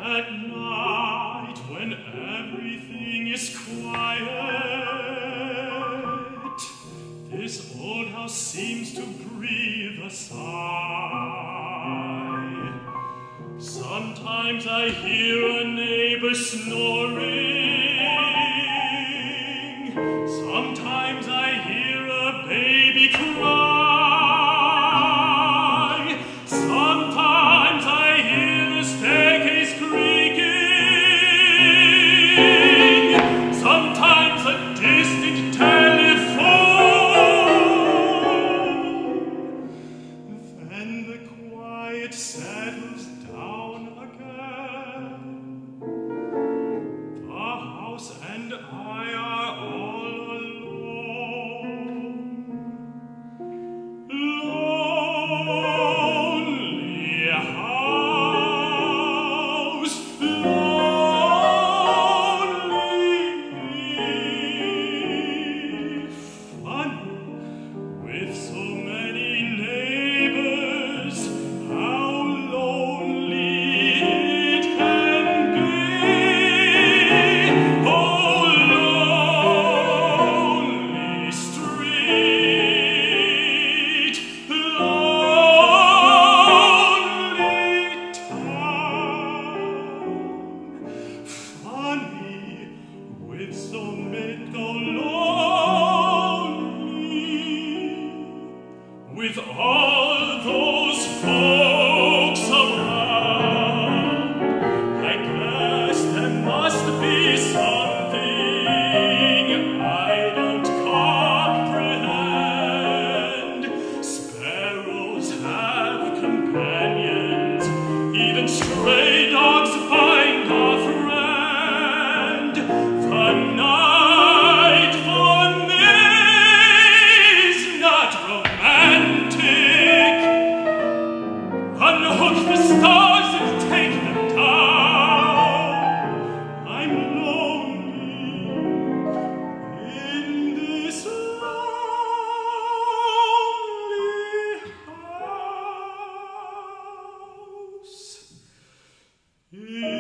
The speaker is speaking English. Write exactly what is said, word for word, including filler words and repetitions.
At night, when everything is quiet, this old house seems to breathe a sigh. Sometimes I hear a neighbor snoring. Sometimes I hear a baby cry. Sometimes I hear the staircase creaking. Sometimes a distant telephone. Then the quiet settles down again. The house and I are all alone. Lonely house, lonely. Funny, with so many neighbors, how lonely it can be. Oh, lonely street, lonely town. Funny, with so many so lonely, with all those folks around. I guess there must be something I don't comprehend. Sparrows have companions, even stray dogs find a friend. The night for me is not romantic. Unhook the stars and take them down. I'm lonely in this lonely house.